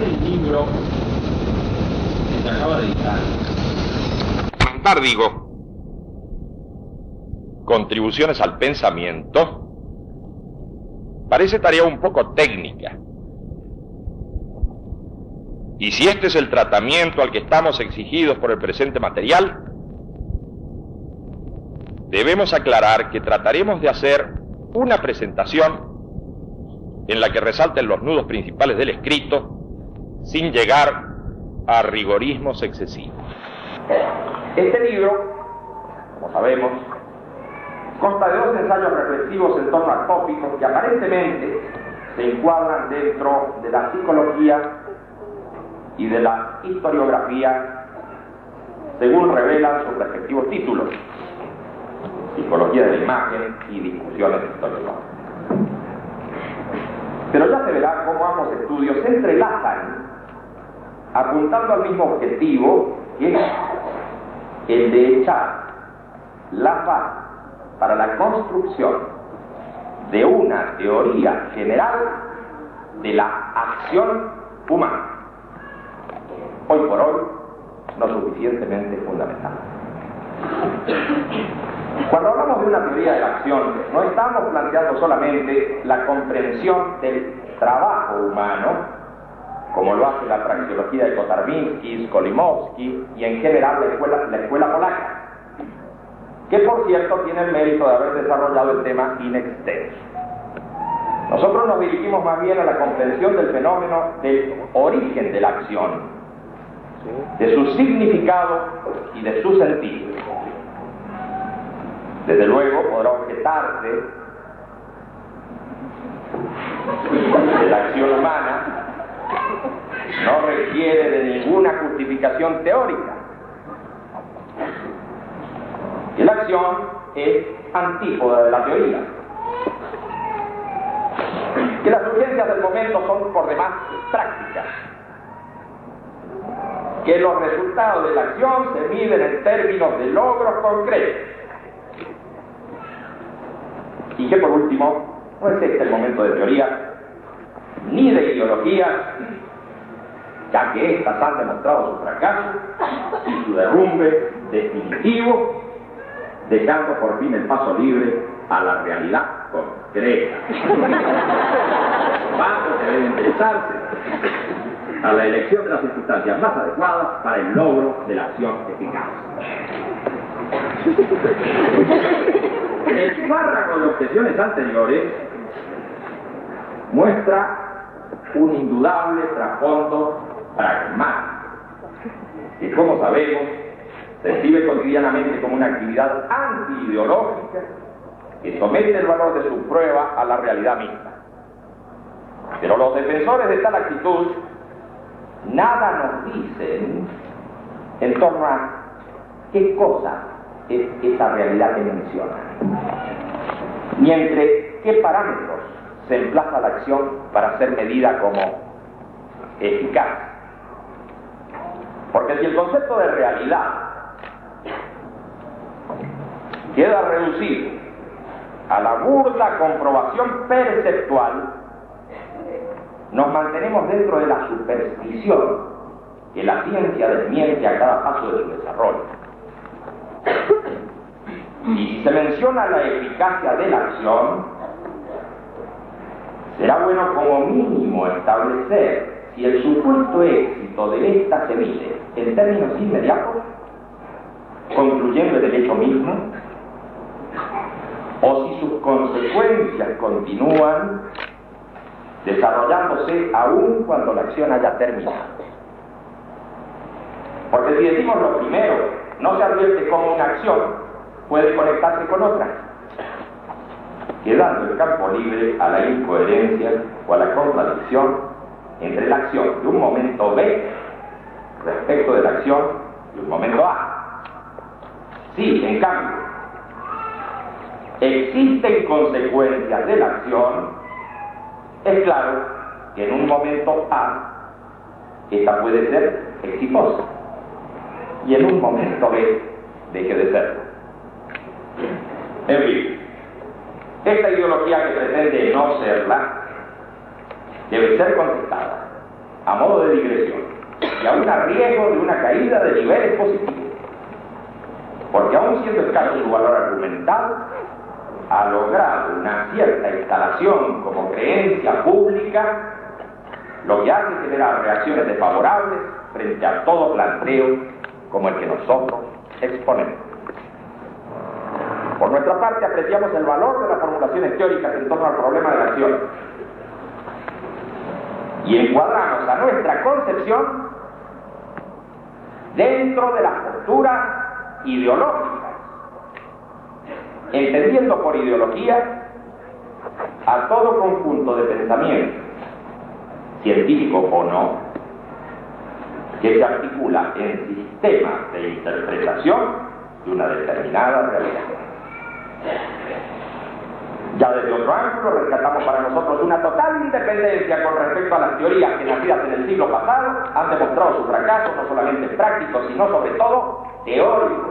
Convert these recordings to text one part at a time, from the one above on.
el libro que se acaba de editar. Digo, contribuciones al pensamiento, parece tarea un poco técnica. Y si este es el tratamiento al que estamos exigidos por el presente material, debemos aclarar que trataremos de hacer una presentación en la que resalten los nudos principales del escrito, sin llegar a rigorismos excesivos. Este libro, como sabemos, consta de 2 ensayos reflexivos en torno a tópicos que aparentemente se encuadran dentro de la psicología y de la historiografía, según revelan sus respectivos títulos: Psicología de la imagen y Discusiones históricas. Pero ya se verá cómo ambos estudios se entrelazan, apuntando al mismo objetivo, que es el de echar la base para la construcción de una teoría general de la acción humana, hoy por hoy no suficientemente fundamental. Cuando hablamos de una teoría de la acción, no estamos planteando solamente la comprensión del trabajo humano, como lo hace la praxeología de Kotarbiński, Skolimowski y en general la escuela polaca, que por cierto tiene el mérito de haber desarrollado el tema in extenso. Nosotros nos dirigimos más bien a la comprensión del fenómeno del origen de la acción, de su significado y de su sentido. Desde luego podrá objetarse que la acción humana no requiere de ninguna justificación teórica, que la acción es antípoda de la teoría, que las urgencias del momento son por demás prácticas, que los resultados de la acción se miden en términos de logros concretos, y que por último no es este el momento de teoría ni de ideología, ya que éstas han demostrado su fracaso y su derrumbe definitivo, dejando por fin el paso libre a la realidad concreta. Los bancos deben interesarse a la elección de las circunstancias más adecuadas para el logro de la acción eficaz. El párrafo de objeciones anteriores muestra un indudable trasfondo pragmático, que, como sabemos, se exhibe cotidianamente como una actividad anti-ideológica que somete el valor de su prueba a la realidad misma. Pero los defensores de tal actitud nada nos dicen en torno a qué cosa es esa realidad que mencionan, ni entre qué parámetros se emplaza la acción para ser medida como eficaz. Porque si el concepto de realidad queda reducido a la burda comprobación perceptual, nos mantenemos dentro de la superstición que la ciencia desmiente a cada paso de su desarrollo. Y si se menciona la eficacia de la acción, será bueno como mínimo establecer si el supuesto éxito de esta se mide en términos inmediatos, concluyendo en el hecho mismo, o si sus consecuencias continúan desarrollándose aún cuando la acción haya terminado. Porque si decimos lo primero, no se advierte cómo una acción puede conectarse con otra, quedando el campo libre a la incoherencia o a la contradicción entre la acción de un momento B respecto de la acción de un momento A. Si, en cambio, existen consecuencias de la acción, es claro que en un momento A esta puede ser exitosa y en un momento B deje de serlo. En fin, esta ideología que pretende no serla debe ser contestada a modo de digresión, y aún a riesgo de una caída de niveles positivos, porque aún siendo escaso su valor argumental, ha logrado una cierta instalación como creencia pública, lo que hace generar reacciones desfavorables frente a todo planteo como el que nosotros exponemos. Por nuestra parte, apreciamos el valor de las formulaciones teóricas en torno al problema de la acción y encuadramos a nuestra concepción dentro de las posturas ideológicas, entendiendo por ideología a todo conjunto de pensamiento, científico o no, que se articula en sistemas de interpretación de una determinada realidad. Ya desde otro ángulo rescatamos para nosotros una total independencia con respecto a las teorías que, nacidas en el siglo pasado, han demostrado su fracaso no solamente práctico, sino sobre todo teórico.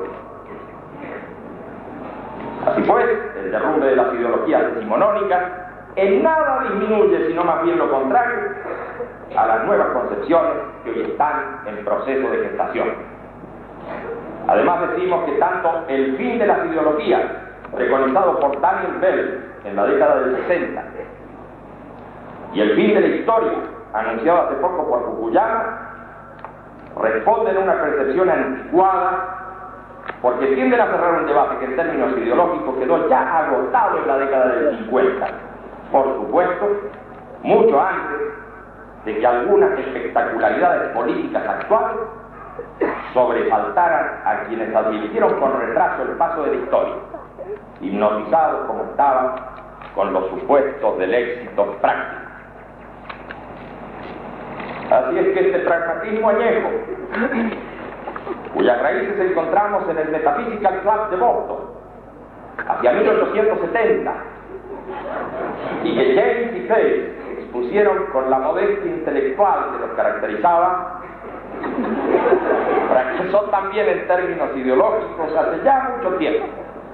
Así pues, el derrumbe de las ideologías decimonónicas en nada disminuye, sino más bien lo contrario, a las nuevas concepciones que hoy están en proceso de gestación. Además decimos que tanto el fin de las ideologías, preconizado por Daniel Bell en la década del 60, y el fin de la historia, anunciado hace poco por Fukuyama, responden a una percepción anticuada, porque tienden a cerrar un debate que en términos ideológicos quedó ya agotado en la década del 50, por supuesto, mucho antes de que algunas espectacularidades políticas actuales sobresaltaran a quienes advirtieron con retraso el paso de la historia, hipnotizados como estaban con los supuestos del éxito práctico. Así es que este pragmatismo añejo, cuyas raíces encontramos en el Metaphysical Club de Boston hacia 1870, y que James y Case expusieron con la modestia intelectual que los caracterizaba, fracasó también en términos ideológicos hace ya mucho tiempo.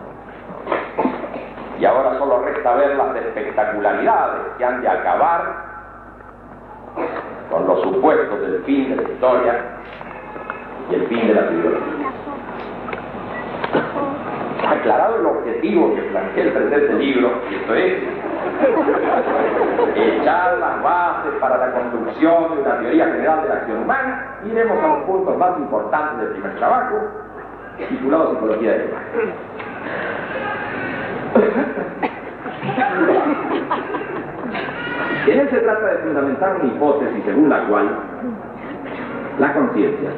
Y ahora solo resta ver las espectacularidades que han de acabar con los supuestos del fin de la historia y el fin de la ideología. Aclarado el objetivo que plantea el presente libro, y esto es echar las bases para la construcción de una teoría general de la acción humana, iremos a los puntos más importantes del primer trabajo, titulado Psicología de la Imagen. En él se trata de fundamentar una hipótesis según la cual la conciencia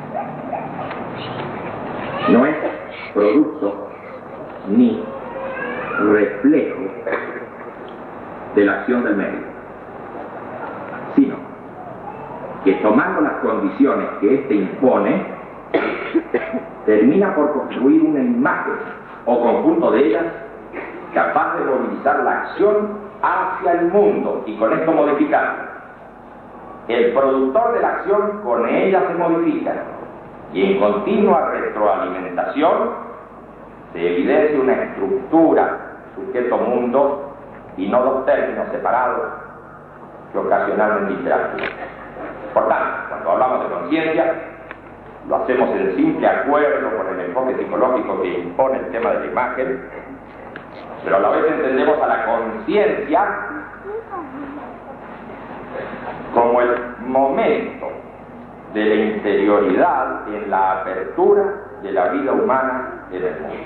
no es producto ni reflejo de la acción del medio, sino que tomando las condiciones que éste impone, termina por construir una imagen o conjunto de ellas capaz de movilizar la acción hacia el mundo y con esto modificarla. El productor de la acción con ella se modifica y en continua retroalimentación se evidencia una estructura sujeto-mundo y no dos términos separados que ocasionalmente interactúan. Por tanto, cuando hablamos de conciencia, lo hacemos en simple acuerdo con el enfoque psicológico que impone el tema de la imagen, pero a la vez entendemos a la conciencia como el momento de la interioridad en la apertura de la vida humana en el mundo.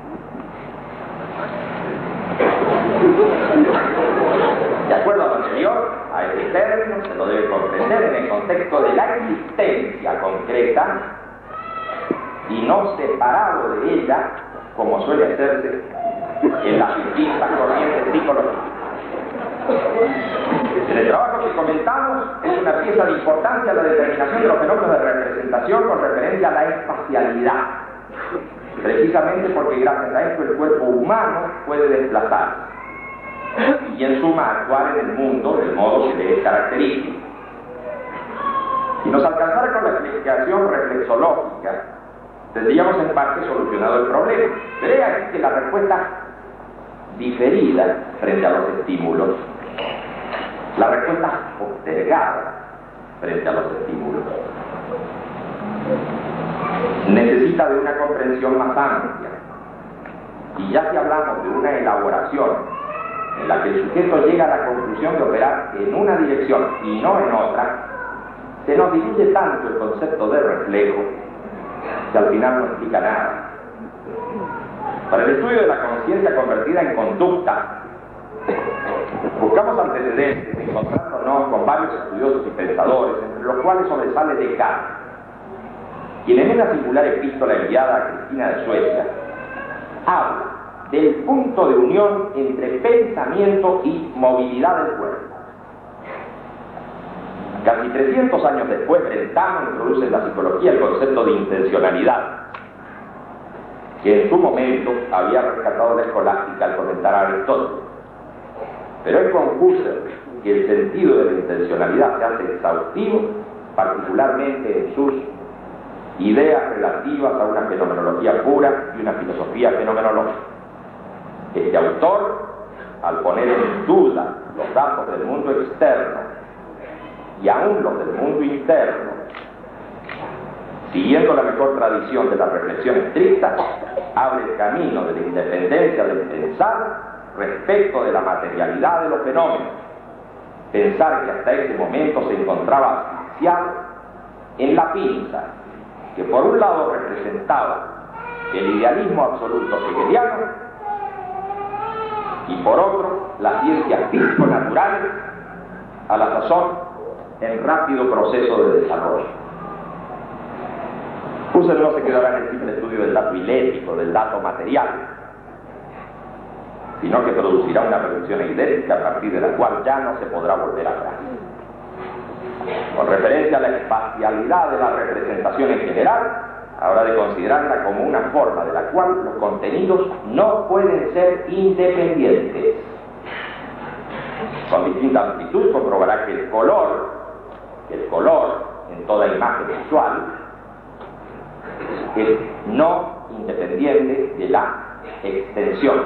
De acuerdo a lo anterior, a este término se lo debe comprender en el contexto de la existencia concreta y no separado de ella, como suele hacerse en las distintas corrientes psicológicas. En el trabajo que comentamos es una pieza de importancia la determinación de los fenómenos de representación con referencia a la espacialidad, precisamente porque gracias a esto el cuerpo humano puede desplazarse y en suma actuar en el mundo del modo que le es característico. Si nos alcanzara con la explicación reflexológica, tendríamos en parte solucionado el problema. Veré aquí que la respuesta diferida frente a los estímulos, la respuesta postergada frente a los estímulos. Necesita de una comprensión más amplia. Y ya si hablamos de una elaboración en la que el sujeto llega a la conclusión de operar en una dirección y no en otra, se nos diluye tanto el concepto de reflejo que al final no explica nada. Para el estudio de la conciencia convertida en conducta, buscamos antecedentes encontrándonos con varios estudiosos y pensadores, entre los cuales sobresale Descartes, quien en una singular epístola enviada a Cristina de Suecia habla del punto de unión entre pensamiento y movilidad del cuerpo. Casi 300 años después, Brentano introduce en la psicología el concepto de intencionalidad, que en su momento había rescatado la escolástica al comentar a Aristóteles. Pero es con Husserl que el sentido de la intencionalidad se hace exhaustivo, particularmente en sus ideas relativas a una fenomenología pura y una filosofía fenomenológica. Este autor, al poner en duda los datos del mundo externo y aún los del mundo interno, siguiendo la mejor tradición de la reflexión estricta, abre el camino de la independencia del pensar respecto de la materialidad de los fenómenos. Pensar que hasta ese momento se encontraba asfixiado en la pinza, que por un lado representaba el idealismo absoluto hegeliano y por otro las ciencias físico-naturales, a la sazón en rápido proceso de desarrollo. Husserl no se quedará en el simple estudio del dato ilético, del dato material, sino que producirá una reducción idéntica a partir de la cual ya no se podrá volver atrás. Con referencia a la espacialidad de la representación en general, habrá de considerarla como una forma de la cual los contenidos no pueden ser independientes. Con distinta amplitud comprobará que el color en toda imagen visual es no independiente de la extensión.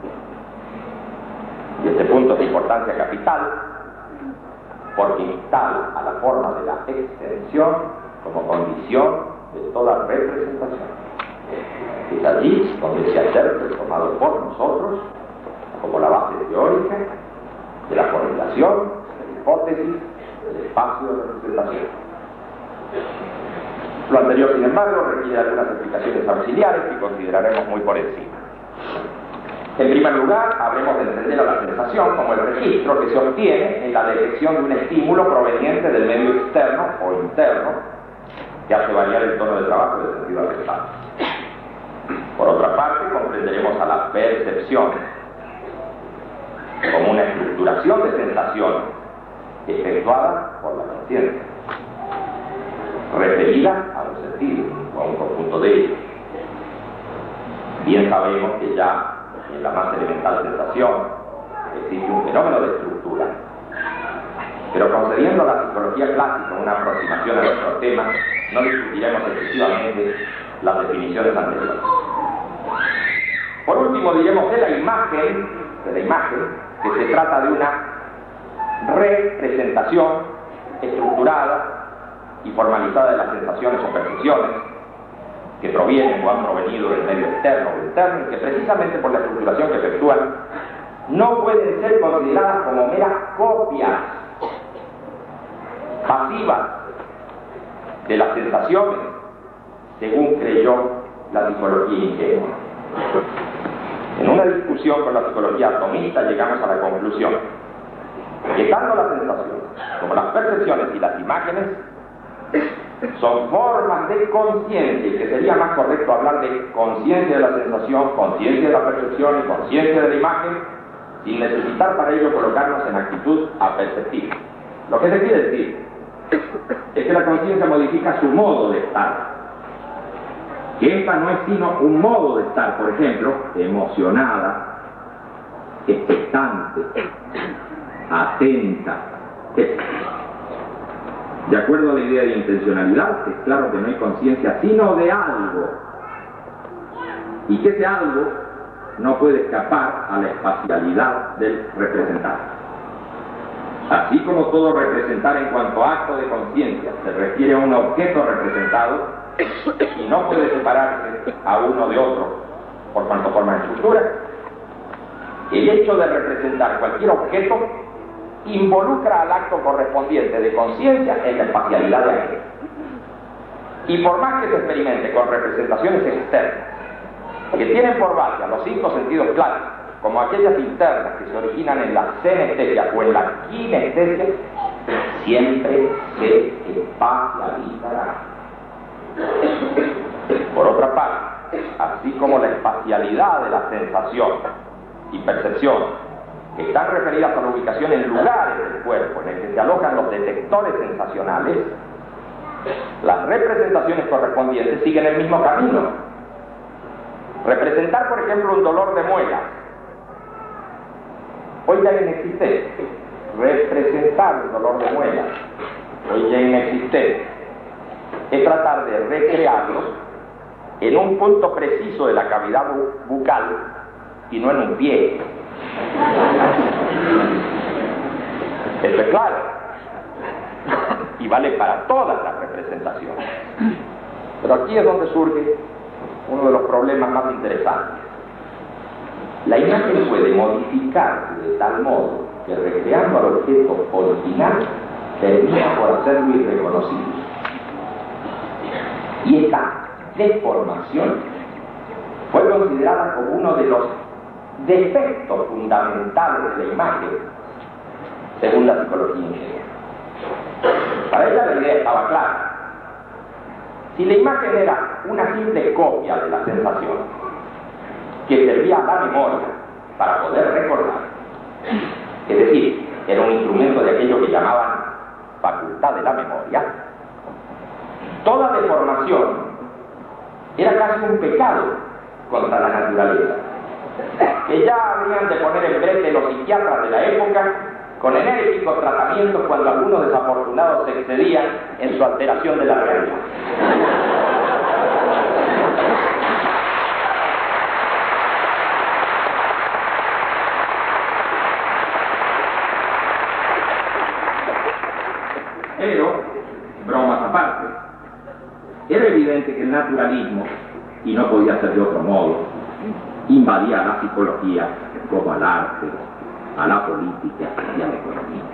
Y este punto es de importancia capital, porque instala a la forma de la extensión como condición de toda representación. Es allí donde se acerca el tomado por nosotros como la base teórica de la formulación de la hipótesis del espacio de representación. Lo anterior, sin embargo, requiere algunas explicaciones auxiliares que consideraremos muy por encima. En primer lugar, habremos de entender a la sensación como el registro que se obtiene en la detección de un estímulo proveniente del medio externo o interno que hace variar el tono de trabajo del sentido afectado. Por otra parte, comprenderemos a la percepción como una estructuración de sensaciones efectuada por la conciencia, referida a un sentido o a un conjunto de ellos. Bien sabemos que ya en la más elemental sensación existe un fenómeno de estructura, pero concediendo a la psicología clásica una aproximación a nuestro tema, no discutiremos excesivamente las definiciones anteriores. Por último, diremos de la imagen que se trata de una representación estructurada y formalizada de las sensaciones o percepciones que provienen o han provenido del medio externo o interno, y que precisamente por la estructuración que efectúan no pueden ser consideradas como meras copias pasivas de las sensaciones, según creyó la psicología ingenua. En una discusión con la psicología atomista llegamos a la conclusión que tanto las sensaciones como las percepciones y las imágenes son formas de conciencia, y que sería más correcto hablar de conciencia de la sensación, conciencia de la percepción y conciencia de la imagen, sin necesitar para ello colocarnos en actitud aperceptiva. Lo que se quiere decir es que la conciencia modifica su modo de estar, que esta no es sino un modo de estar, por ejemplo, emocionada, expectante, atenta, etc. De acuerdo a la idea de intencionalidad, es claro que no hay conciencia sino de algo, y que ese algo no puede escapar a la espacialidad del representante. Así como todo representar en cuanto a acto de conciencia se refiere a un objeto representado y no puede separarse a uno de otro por cuanto forma estructura, el hecho de representar cualquier objeto involucra al acto correspondiente de conciencia en la espacialidad de aquel. Y por más que se experimente con representaciones externas que tienen por base a los 5 sentidos clásicos, como aquellas internas que se originan en la senestesia o en la kinestesia, siempre se espacializará. Por otra parte, así como la espacialidad de la sensación y percepción están referidas a la ubicación en lugares del cuerpo en el que se alojan los detectores sensacionales, las representaciones correspondientes siguen el mismo camino. Representar, por ejemplo, un dolor de muela hoy ya inexistente. Representar un dolor de muela hoy ya inexistente es tratar de recrearlo en un punto preciso de la cavidad bucal y no en un pie. Esto es claro y vale para todas las representaciones. Pero aquí es donde surge uno de los problemas más interesantes. La imagen puede modificarse de tal modo que recreando al objeto original termina por hacerlo irreconocible. Y esta deformación fue considerada como uno de los defectos fundamentales de la imagen, según la psicología ingeniera. Para ella la idea estaba clara. Si la imagen era una simple copia de la sensación, que servía a la memoria para poder recordar, es decir, era un instrumento de aquello que llamaban facultad de la memoria, toda deformación era casi un pecado contra la naturaleza, que ya habrían de poner en brete los psiquiatras de la época con enérgicos tratamientos cuando algunos desafortunados se excedían en su alteración de la realidad. Pero, bromas aparte, era evidente que el naturalismo, y no podía ser de otro modo, invadía a la psicología como al arte, a la política y a la economía.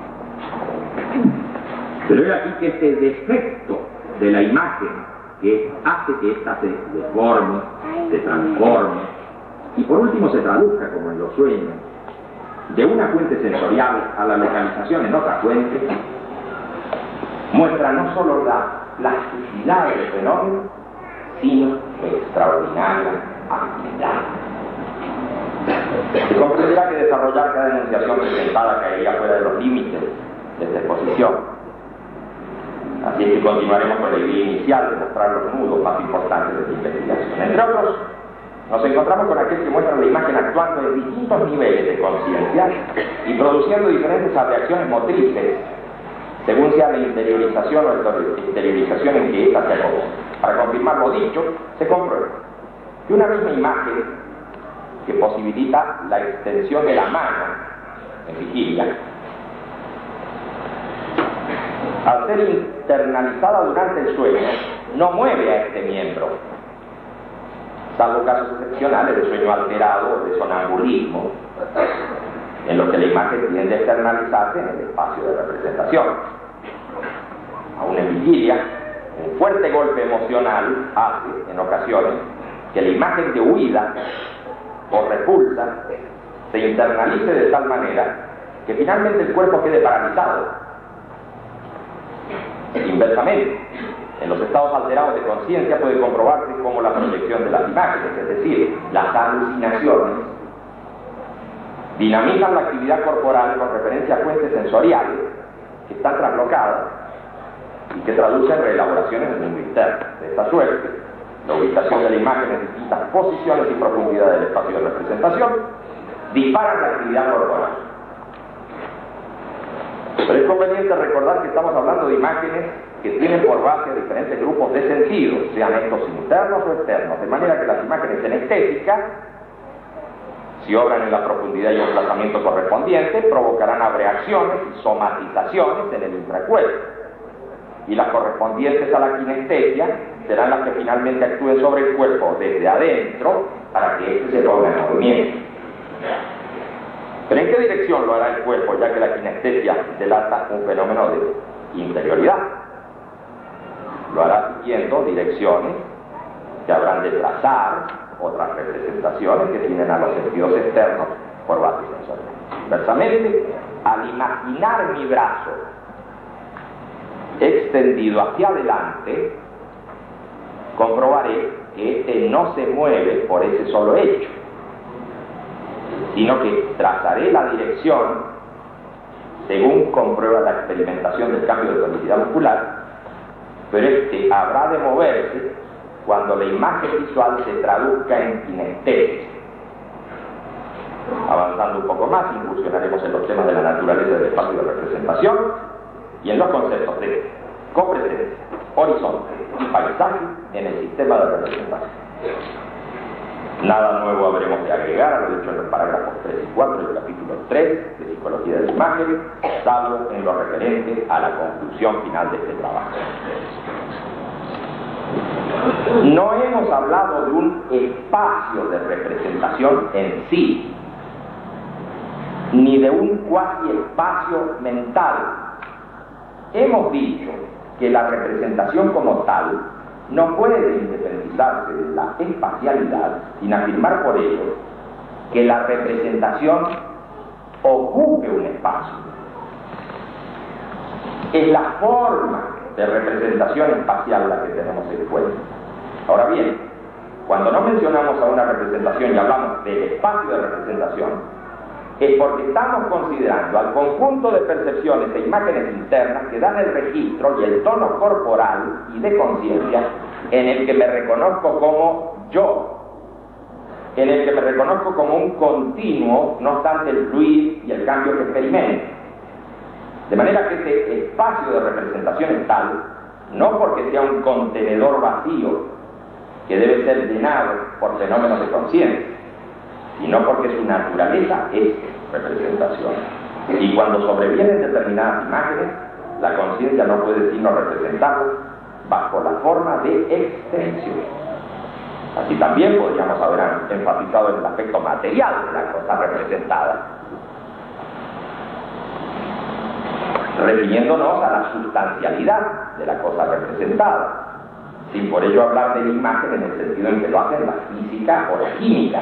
Pero era aquí que este defecto de la imagen que hace que ésta se deforme, se transforme y por último se traduzca, como en los sueños, de una fuente sensorial a la localización en otra fuente, muestra no solo la plasticidad del fenómeno, sino su extraordinaria actividad. Se comprenderá que desarrollar cada enunciación presentada caería fuera de los límites de esta exposición. Así es que continuaremos con la idea inicial de mostrar los nudos más importantes de esta investigación. Entre otros, nos encontramos con aquel que muestra la imagen actuando en distintos niveles de conciencia y produciendo diferentes reacciones motrices, según sea la interiorización o exteriorización en que ésta se acomoda. Para confirmar lo dicho, se comprueba que una misma imagen que posibilita la extensión de la mano en vigilia, al ser internalizada durante el sueño, no mueve a este miembro, salvo casos excepcionales de sueño alterado o de sonambulismo, en los que la imagen tiende a externalizarse en el espacio de representación. Aún en vigilia, un fuerte golpe emocional hace, en ocasiones, que la imagen de huida o repulsa se internalice de tal manera que finalmente el cuerpo quede paralizado. Inversamente, en los estados alterados de conciencia puede comprobarse cómo la proyección de las imágenes, es decir, las alucinaciones, dinamizan la actividad corporal con referencia a fuentes sensoriales que están traslocadas y que traducen reelaboraciones del mundo interno. De esta suerte, la ubicación de la imagen en distintas posiciones y profundidades del espacio de representación disparan la actividad corporal. Pero es conveniente recordar que estamos hablando de imágenes que tienen por base diferentes grupos de sentidos, sean estos internos o externos, de manera que las imágenes senestésicas si obran en la profundidad y emplazamiento correspondiente, provocarán abreacciones y somatizaciones en el intracuerpo, y las correspondientes a la kinestesia serán las que finalmente actúen sobre el cuerpo desde adentro para que éste se ponga en movimiento. ¿Pero en qué dirección lo hará el cuerpo, ya que la kinestesia delata un fenómeno de interioridad? Lo hará siguiendo direcciones que habrán de trazar otras representaciones que tienen a los sentidos externos por base sensorial. Inversamente, al imaginar mi brazo extendido hacia adelante, comprobaré que este no se mueve por ese solo hecho, sino que trazaré la dirección según comprueba la experimentación del cambio de tonicidad muscular, pero este habrá de moverse cuando la imagen visual se traduzca en kinestesia. Avanzando un poco más, incursionaremos en los temas de la naturaleza del espacio de representación y en los conceptos de copresencia, horizonte y paisaje en el sistema de representación. Nada nuevo habremos de agregar a lo dicho en los parágrafos 3 y 4 del capítulo 3 de Psicología de la Imagen, salvo en lo referente a la conclusión final de este trabajo. No hemos hablado de un espacio de representación en sí, ni de un cuasi espacio mental. Hemos dicho que la representación como tal no puede independizarse de la espacialidad sin afirmar por ello que la representación ocupe un espacio. Es la forma de representación espacial la que tenemos en cuenta. Ahora bien, cuando no mencionamos a una representación y hablamos del espacio de representación, es porque estamos considerando al conjunto de percepciones e imágenes internas que dan el registro y el tono corporal y de conciencia en el que me reconozco como yo, en el que me reconozco como un continuo, no obstante el fluir y el cambio que experimento. De manera que ese espacio de representación es tal, no porque sea un contenedor vacío que debe ser llenado por fenómenos de conciencia, sino porque su naturaleza es representación. Y cuando sobrevienen determinadas imágenes, la conciencia no puede sino representarlas bajo la forma de extensión. Así también podríamos haber enfatizado en el aspecto material de la cosa representada, refiriéndonos a la sustancialidad de la cosa representada, sin por ello hablar de la imagen en el sentido en que lo hacen la física o la química.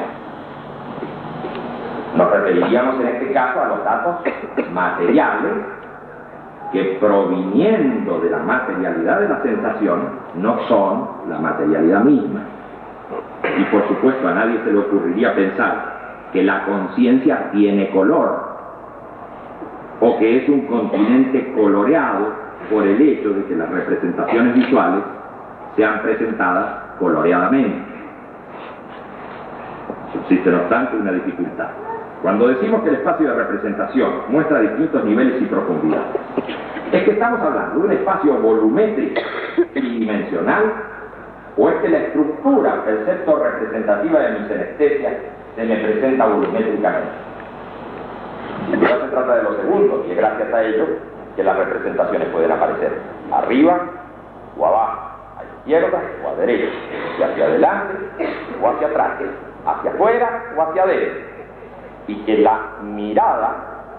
Nos referiríamos en este caso a los datos materiales que, proviniendo de la materialidad de la sensación, no son la materialidad misma. Y por supuesto a nadie se le ocurriría pensar que la conciencia tiene color o que es un continente coloreado por el hecho de que las representaciones visuales sean presentadas coloreadamente. Subsiste no obstante una dificultad. Cuando decimos que el espacio de representación muestra distintos niveles y profundidad, ¿es que estamos hablando de un espacio volumétrico tridimensional o es que la estructura percepto-representativa de mi senestesia se me presenta volumétricamente? Sin duda se trata de lo segundo, y es gracias a ello que las representaciones pueden aparecer arriba o abajo, a izquierda o a derecha, hacia adelante o hacia atrás, hacia afuera o hacia adentro, y que la mirada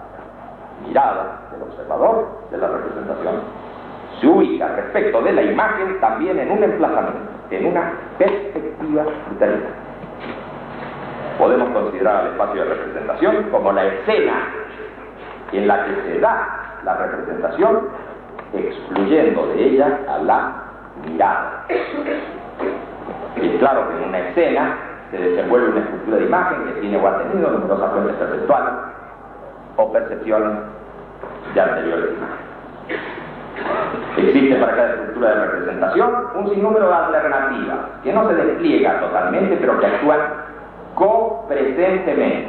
del observador de la representación se ubica respecto de la imagen también en un emplazamiento, en una perspectiva determinada. Podemos considerar al espacio de representación como la escena en la que se da la representación, excluyendo de ella a la mirada. Es claro que en una escena se desenvuelve una estructura de imagen que tiene o ha tenido numerosas fuentes perceptuales o percepciones de anteriores imágenes. Existe para cada estructura de representación un sinnúmero de alternativas que no se despliega totalmente, pero que actúan copresentemente,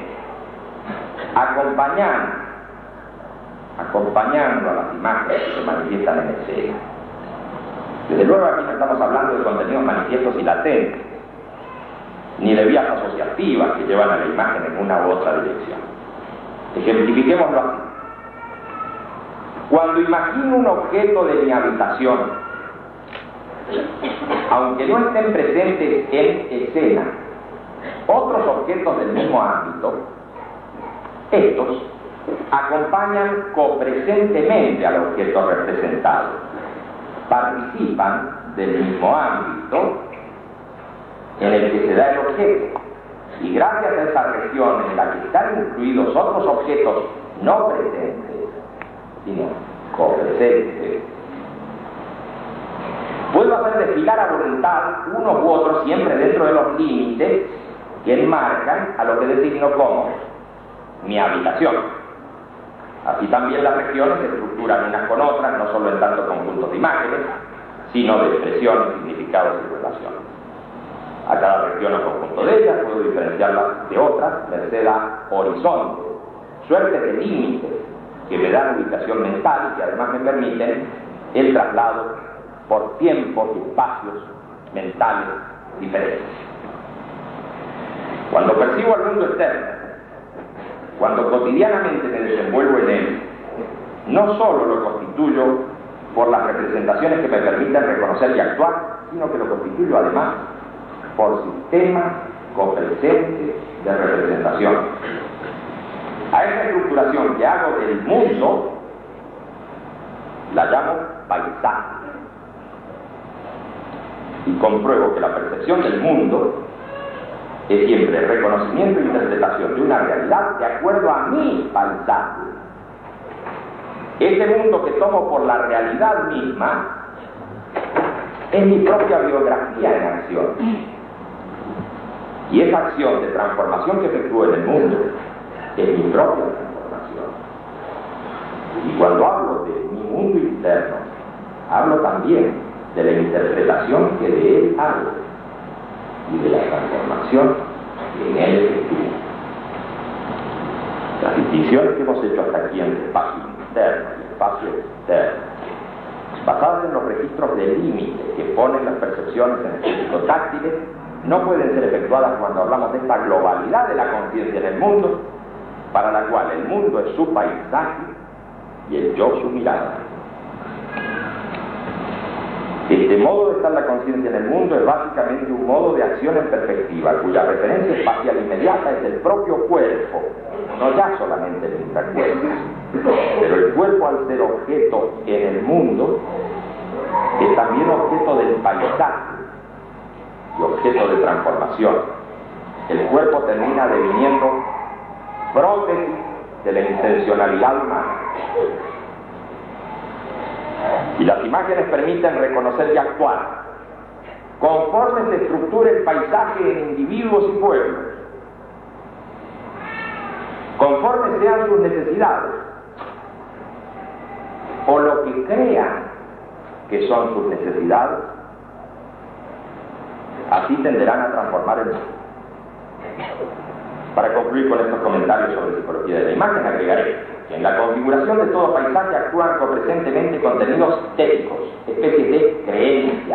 acompañando a las imágenes que se manifiestan en escena. Desde luego aquí no estamos hablando de contenidos manifiestos y latentes. ni de vías asociativas que llevan a la imagen en una u otra dirección. Ejemplifiquémoslo así. Cuando imagino un objeto de mi habitación, aunque no estén presentes en escena otros objetos del mismo ámbito, estos acompañan copresentemente al objeto representado, participan del mismo ámbito en el que se da el objeto, y gracias a esa región en la que están incluidos otros objetos no presentes, sino copresentes, puedo hacer desfilar a voluntad unos u otros siempre dentro de los límites que enmarcan a lo que designo como mi habitación. Así también las regiones se estructuran unas con otras, no solo en tanto conjuntos de imágenes, sino de expresiones, significados y relaciones. A cada región o conjunto de ellas puedo diferenciarlas de otras, merced a horizontes, suerte de límites que me dan ubicación mental y que además me permiten el traslado por tiempos y espacios mentales diferentes. Cuando percibo el mundo externo, cuando cotidianamente me desenvuelvo en él, no solo lo constituyo por las representaciones que me permiten reconocer y actuar, sino que lo constituyo además por sistemas copresentes de representación. A esa estructuración que hago del mundo la llamo paisaje, y compruebo que la percepción del mundo es siempre reconocimiento e interpretación de una realidad de acuerdo a mi paisaje. Ese mundo que tomo por la realidad misma es mi propia biografía en acción. Y esa acción de transformación que efectúo en el mundo es mi propia transformación. Y cuando hablo de mi mundo interno, hablo también de la interpretación que de él hago y de la transformación que en él efectúo. Las distinciones que hemos hecho hasta aquí entre espacio interno y espacio externo, basadas en los registros de límite que ponen las percepciones estético-táctiles, no pueden ser efectuadas cuando hablamos de esta globalidad de la conciencia en el mundo, para la cual el mundo es su paisaje y el yo su mirada. Este modo de estar la conciencia en el mundo es básicamente un modo de acción en perspectiva, cuya referencia espacial inmediata es el propio cuerpo, no ya solamente el intracuerpo, pero el cuerpo, al ser objeto en el mundo, es también objeto del paisaje y objeto de transformación. El cuerpo termina deviniendo prótesis de la intencionalidad humana. Y las imágenes permiten reconocer y actuar conforme se estructura el paisaje en individuos y pueblos, conforme sean sus necesidades o lo que crean que son sus necesidades. Así tenderán a transformar el mundo. Para concluir con estos comentarios sobre psicología de la imagen, agregaré que en la configuración de todo paisaje actúan copresentemente contenidos estéticos, especies de creencias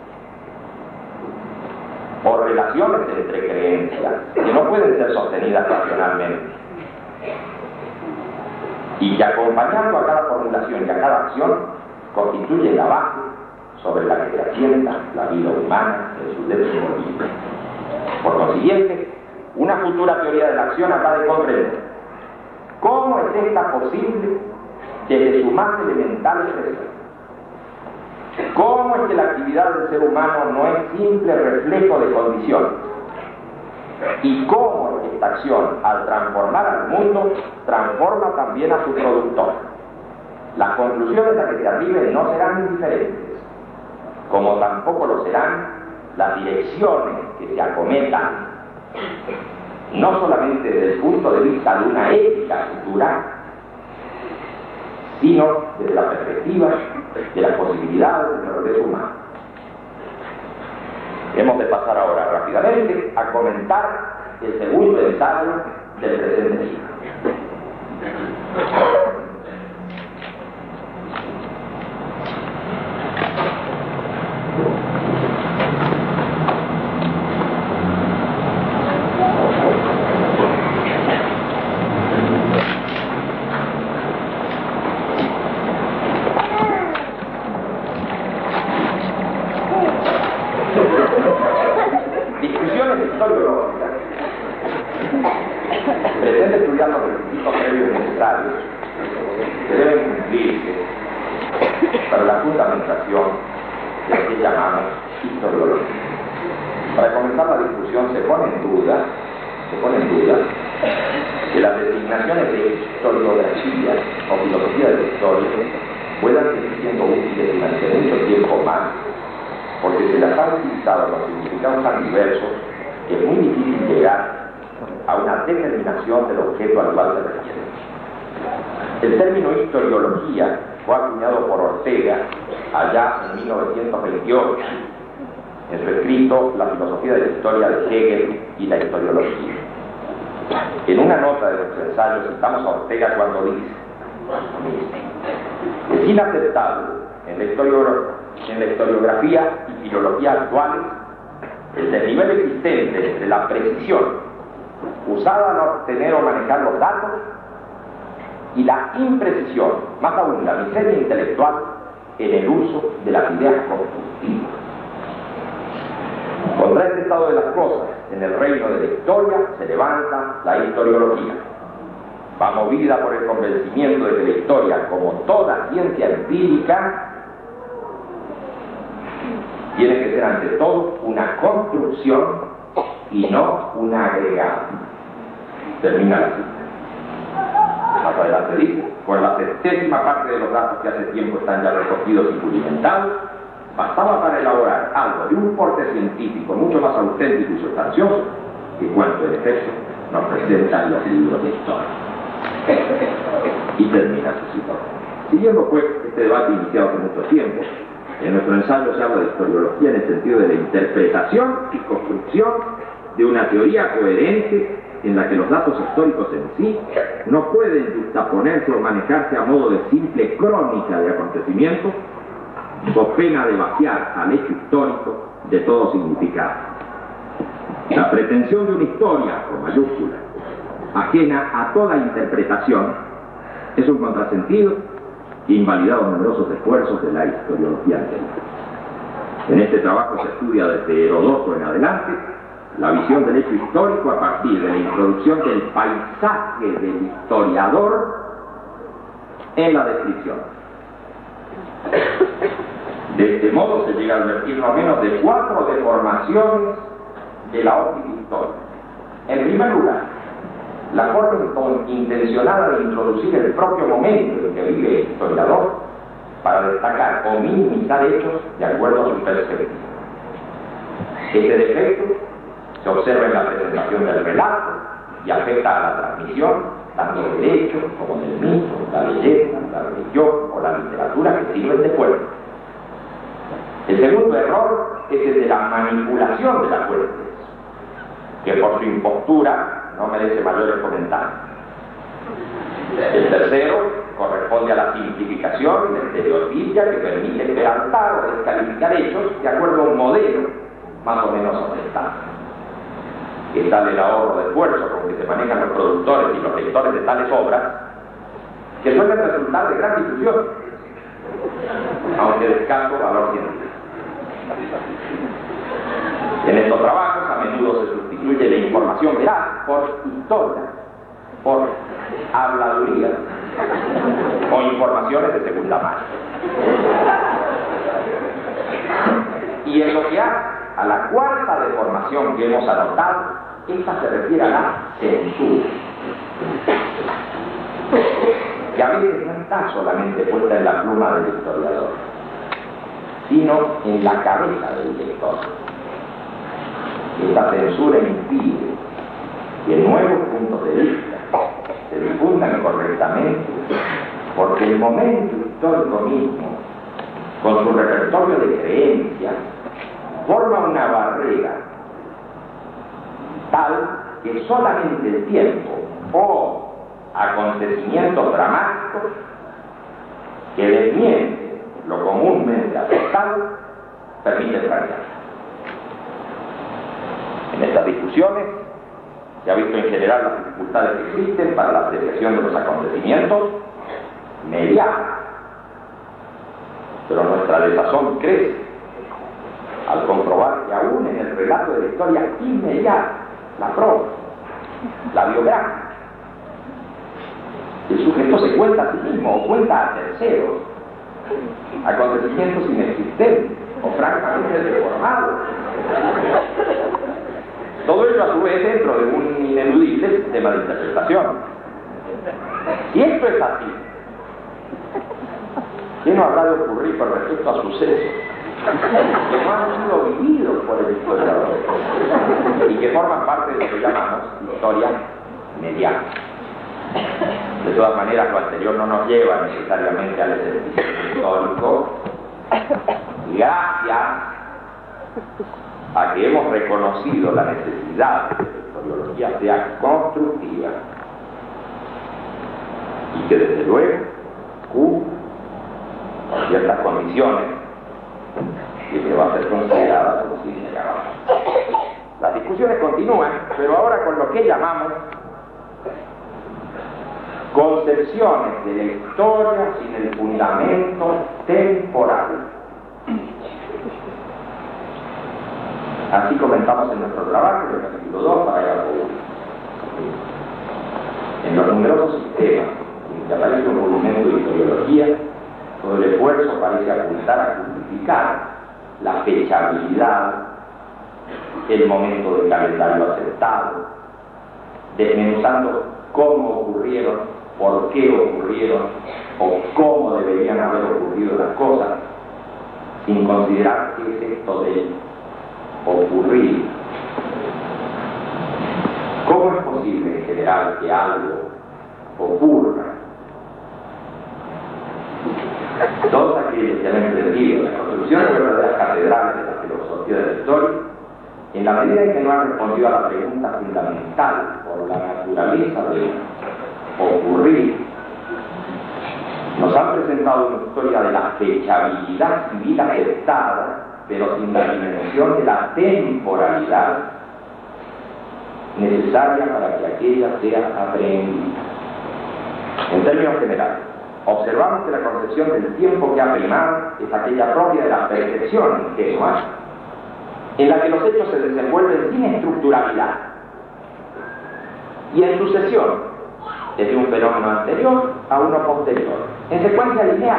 o relaciones entre creencias que no pueden ser sostenidas racionalmente, y que, acompañando a cada formulación y a cada acción, constituyen la base sobre la que se asienta la vida humana en su desenvolvimiento. Por consiguiente, una futura teoría de la acción habrá de comprender cómo es esta posible desde su más elemental expresión. Cómo es que la actividad del ser humano no es simple reflejo de condiciones. Y cómo es que esta acción, al transformar al mundo, transforma también a su productor. Las conclusiones a que se arriben no serán indiferentes, como tampoco lo serán las direcciones que se acometan, no solamente desde el punto de vista de una ética futura, sino desde la perspectiva de las posibilidades del progreso humano. Hemos de pasar ahora rápidamente a comentar el segundo ensayo del presente siglo. historiológica pretende estudiar los requisitos previos necesarios que deben cumplirse para la fundamentación de lo que llamamos historiología. Para comenzar la discusión se pone en duda que las designaciones de historiografía o filosofía de la historia puedan seguir siendo útiles durante mucho tiempo más, porque se las han utilizado con significados tan diversos que es muy difícil llegar a una determinación del objeto al cual se refiere. El término historiología fue acuñado por Ortega allá en 1928 en su escrito La filosofía de la historia de Hegel y la historiología. En una nota de nuestro ensayo citamos a Ortega cuando dice: es inaceptable en la historiografía y filología actuales el desnivel existente entre la precisión usada al obtener o manejar los datos y la imprecisión, más aún la miseria intelectual, en el uso de las ideas constructivas. Contra este estado de las cosas, en el reino de la historia se levanta la historiología. Va movida por el convencimiento de que la historia, como toda ciencia empírica, tiene que ser ante todo una construcción y no una agregado. Termina así. Más adelante dice: con la 70ª parte de los datos que hace tiempo están ya recogidos y pulimentados, bastaba para elaborar algo de un porte científico mucho más auténtico y sustancioso que cuanto en efecto nos presentan los libros de historia. Y termina su cita. Siguiendo pues este debate iniciado hace mucho tiempo, en nuestro ensayo se habla de historiología en el sentido de la interpretación y construcción de una teoría coherente en la que los datos históricos en sí no pueden justaponerse o manejarse a modo de simple crónica de acontecimientos, o pena de vaciar al hecho histórico de todo significado. La pretensión de una historia, con mayúscula, ajena a toda interpretación, es un contrasentido que invalida los numerosos esfuerzos de la historiología anterior. En este trabajo se estudia desde Heródoto en adelante la visión del hecho histórico a partir de la introducción del paisaje del historiador en la descripción. De este modo se llega a advertir no menos de 4 deformaciones de la óptica histórica. En primer lugar, la forma intencionada de introducir el propio momento en que vive el historiador para destacar o minimizar hechos de acuerdo a su perspectiva. Este defecto se observa en la presentación del relato y afecta a la transmisión tanto del hecho como del mito, la leyenda, la religión o la literatura que sirven de fuente. El segundo error es el de la manipulación de las fuentes, que por su impostura no merece mayores comentarios. El tercero corresponde a la simplificación y la estereotipia que permite quebrantar o descalificar hechos de acuerdo a un modelo más o menos aceptable. Es tal el ahorro de esfuerzo con que se manejan los productores y los lectores de tales obras que suelen resultar de gran difusión, aunque de escaso valor científico. En estos trabajos a menudo se sustituye la información veraz por historia, por habladuría o informaciones de segunda mano. Y en lo que hace a la cuarta deformación que hemos anotado, esta se refiere a la censura, que a veces no está solamente puesta en la pluma del historiador, sino en la cabeza del lector. Esta censura impide que nuevos puntos de vista se difundan correctamente, porque el momento histórico mismo, con su repertorio de creencias, forma una barrera tal que solamente el tiempo o acontecimientos dramáticos que desmienten lo comúnmente aceptado permiten fallar. En estas discusiones se ha visto en general las dificultades que existen para la apreciación de los acontecimientos medianos, pero nuestra desazón crece al comprobar que aún en el relato de la historia historia inmediata, la prosa, la biografía. El sujeto se cuenta a sí mismo o cuenta a terceros acontecimientos inexistentes o francamente deformados. Todo ello a su vez dentro de un ineludible sistema de interpretación. Y esto es así. ¿Qué nos habrá de ocurrir con respecto a sucesos que no han sido vividos por el historiador y que forman parte de lo que llamamos historia mediana? De todas maneras, lo anterior no nos lleva necesariamente al escepticismo histórico, gracias a que hemos reconocido la necesidad de que la historiología sea constructiva y que desde luego cumple ciertas condiciones y que va a ser considerada como si se llamaba. Las discusiones continúan, pero ahora con lo que llamamos concepciones de la historia sin el fundamento temporal. Así comentamos en nuestro trabajo, en el capítulo 2, parágrafo 1. En los numerosos sistemas en que aparece un movimiento de historiología, todo el esfuerzo parece apuntar a justificar la fechabilidad, el momento del calendario aceptado, desmenuzando cómo ocurrieron, por qué ocurrieron o cómo deberían haber ocurrido las cosas, sin considerar qué es esto de ocurrir. ¿Cómo es posible en general que algo ocurra? Todos aquellos que han emprendido la construcción de verdaderas catedrales de la filosofía de la historia, en la medida en que no han respondido a la pregunta fundamental por la naturaleza de ocurrir, nos han presentado una historia de la fechabilidad civil aceptada, pero sin la dimensión de la temporalidad necesaria para que aquella sea aprendida. En términos generales, observamos que la concepción del tiempo que ha primado es aquella propia de la percepción ingenua, en la que los hechos se desenvuelven sin estructuralidad y en sucesión desde un fenómeno anterior a uno posterior, en secuencia lineal,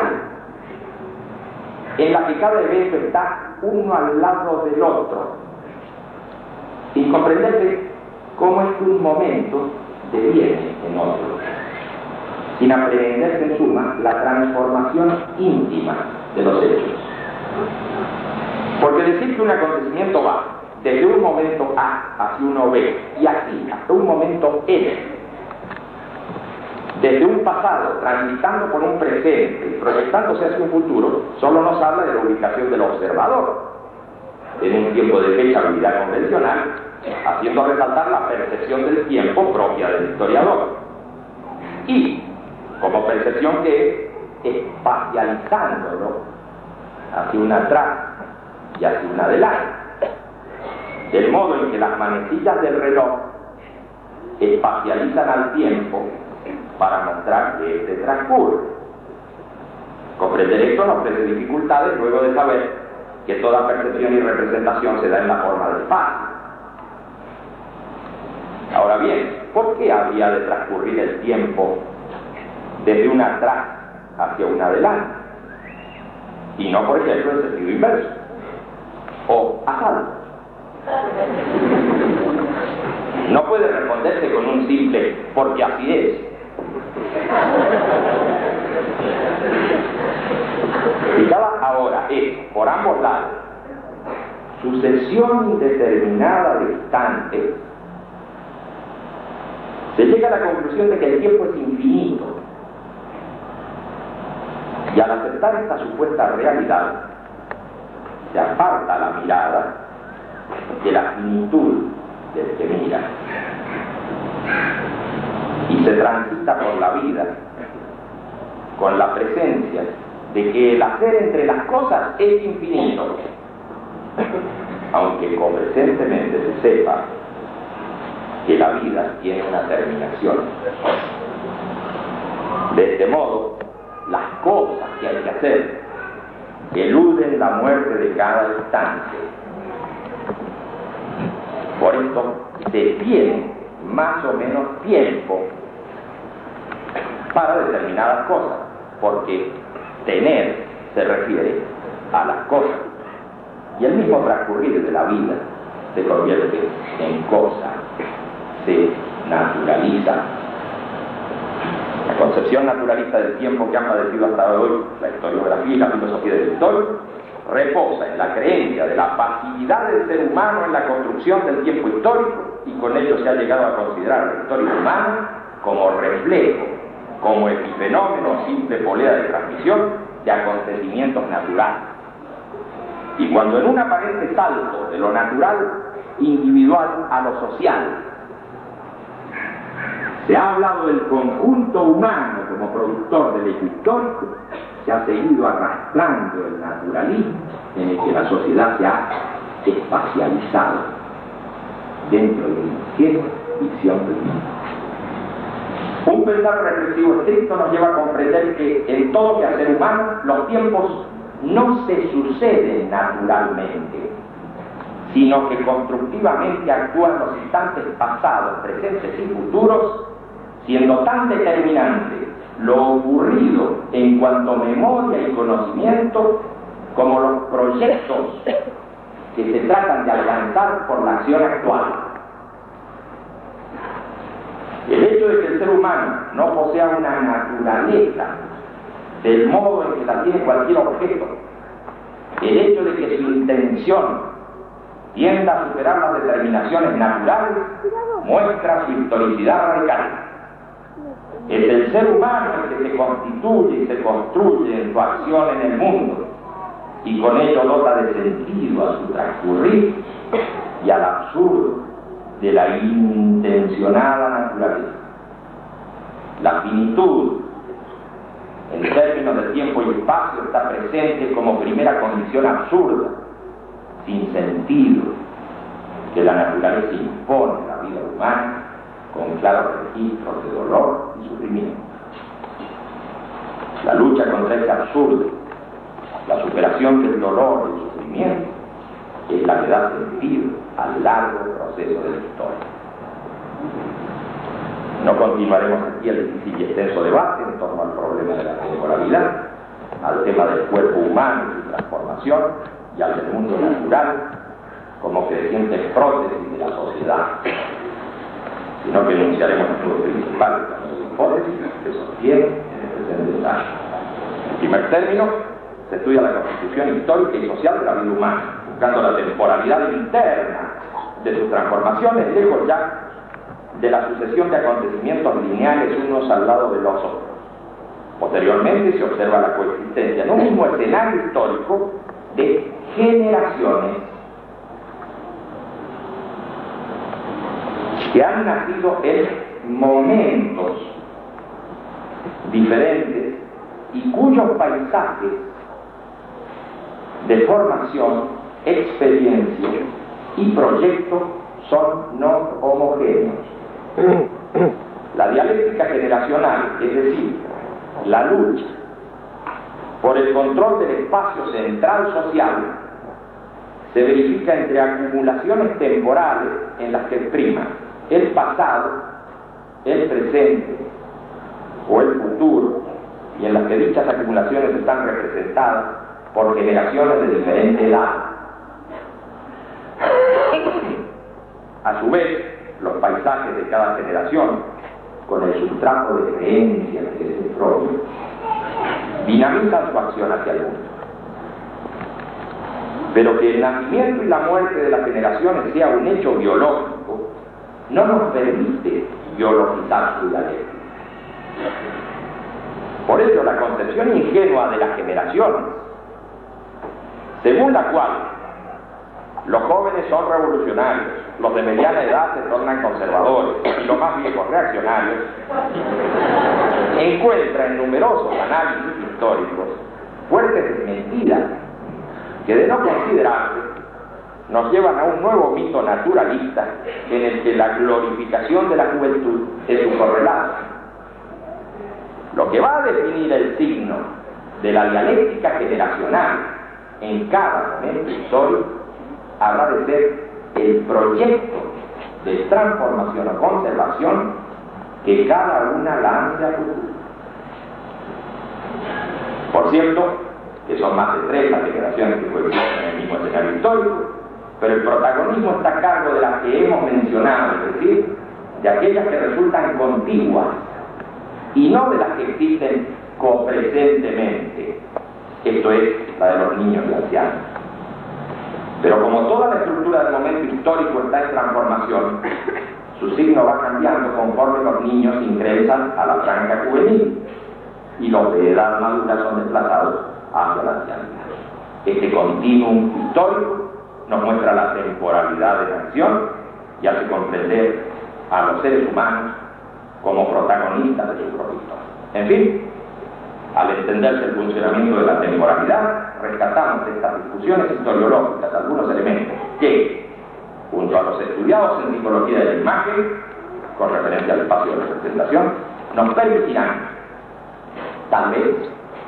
en la que cada evento está uno al lado del otro, sin comprenderse cómo es que un momento deviene en otro, sin aprenderse en suma la transformación íntima de los hechos. Porque decir que un acontecimiento va desde un momento A hacia uno B y así hasta un momento N, desde un pasado, transitando por un presente y proyectándose hacia un futuro, solo nos habla de la ubicación del observador en un tiempo de fechabilidad convencional, haciendo resaltar la percepción del tiempo propia del historiador. Y, como percepción que es, espacializándolo hacia un atrás y hacia un adelante, del modo en que las manecillas del reloj espacializan al tiempo para mostrar que este transcurre. Comprender esto nos ofrece dificultades luego de saber que toda percepción y representación se da en la forma del espacio. Ahora bien, ¿por qué habría de transcurrir el tiempo desde un atrás hacia un adelante? Y no, por ejemplo, en sentido inverso. O a salvo. No puede responderse con un simple porque así es. Y cada ahora es, por ambos lados, sucesión indeterminada de instantes, se llega a la conclusión de que el tiempo es infinito. Y al aceptar esta supuesta realidad, se aparta la mirada de la finitud del que mira y se transita por la vida con la presencia de que el hacer entre las cosas es infinito, aunque conversentemente se sepa que la vida tiene una terminación. De este modo, las cosas que hay que hacer eluden la muerte de cada instante Por esto se tiene más o menos tiempo para determinadas cosas, porque tener se refiere a las cosas, y el mismo transcurrir de la vida se convierte en cosa, se naturaliza. La concepción naturalista del tiempo que han padecido hasta hoy la historiografía y la filosofía del historia reposa en la creencia de la pasividad del ser humano en la construcción del tiempo histórico, y con ello se ha llegado a considerar la historia humana como reflejo, como epifenómeno, simple polea de transmisión de acontecimientos naturales. Y cuando en un aparente salto de lo natural individual a lo social se ha hablado del conjunto humano como productor del hecho histórico, se ha seguido arrastrando el naturalismo en el que la sociedad se ha espacializado dentro de una ingenua visión del mundo. Un pensar reflexivo estricto nos lleva a comprender que en todo quehacer humano los tiempos no se suceden naturalmente, sino que constructivamente actúan los instantes pasados, presentes y futuros, siendo tan determinante lo ocurrido en cuanto a memoria y conocimiento como los proyectos que se tratan de alcanzar por la acción actual. El hecho de que el ser humano no posea una naturaleza del modo en que la tiene cualquier objeto, el hecho de que su intención tienda a superar las determinaciones naturales, muestra su historicidad radical. Es el ser humano el que se constituye y se construye en su acción en el mundo, y con ello dota de sentido a su transcurrir y al absurdo de la intencionada naturaleza. La finitud, en términos de tiempo y espacio, está presente como primera condición absurda, sin sentido, que la naturaleza impone a la vida humana con claros registros de dolor y sufrimiento. La lucha contra ese absurdo, la superación del dolor y el sufrimiento, es la que da sentido al largo proceso de la historia. No continuaremos aquí el difícil y extenso debate en torno al problema de la temporalidad, al tema del cuerpo humano y su transformación, y al del mundo natural como creciente prótesis de la sociedad, sino que enunciaremos los puntos principales de las hipótesis que sostienen en el presente ensayo. En primer término, se estudia la constitución histórica y social de la vida humana, buscando la temporalidad interna de sus transformaciones, lejos ya de la sucesión de acontecimientos lineales unos al lado de los otros. Posteriormente se observa la coexistencia en un mismo escenario histórico de generaciones que han nacido en momentos diferentes y cuyos paisajes de formación, experiencia y proyecto son no homogéneos. La dialéctica generacional, es decir, la lucha por el control del espacio central social, se verifica entre acumulaciones temporales en las que prima el pasado, el presente o el futuro, y en las que dichas acumulaciones están representadas por generaciones de diferente edad. A su vez, los paisajes de cada generación, con el sustrato de creencias que se propio, dinamizan su acción hacia el mundo. Pero que el nacimiento y la muerte de las generaciones sea un hecho biológico no nos permite biologizar su dialéctica. Por ello, la concepción ingenua de las generaciones, según la cual los jóvenes son revolucionarios, los de mediana edad se tornan conservadores y los más viejos reaccionarios, encuentra en numerosos análisis históricos fuertes desmentidas que, de no considerarse, nos llevan a un nuevo mito naturalista en el que la glorificación de la juventud es su correlato. Lo que va a definir el signo de la dialéctica generacional en cada momento histórico habrá de ser el proyecto de transformación o conservación que cada una lance a futuro. Por cierto, que son más de 3 las generaciones que coexisten en el mismo escenario histórico, pero el protagonismo está a cargo de las que hemos mencionado, es decir, de aquellas que resultan contiguas y no de las que existen copresentemente, esto es, la de los niños y ancianos. Pero como toda la estructura del momento histórico está en transformación, su signo va cambiando conforme los niños ingresan a la franja juvenil y los de edad madura son desplazados hacia la ancianidad. Este continuum histórico nos muestra la temporalidad de la acción y hace comprender a los seres humanos como protagonistas de su propia historia. En fin, al entenderse el funcionamiento de la temporalidad, rescatamos de estas discusiones historiológicas algunos elementos que, junto a los estudiados en psicología de la imagen, con referencia al espacio de representación, nos permitirán, tal vez,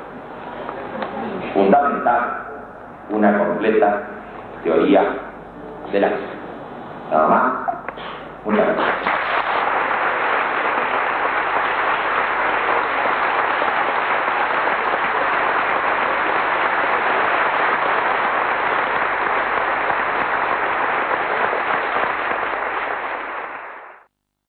fundamentar una completa teoría de la acción. Nada más. Muchas gracias.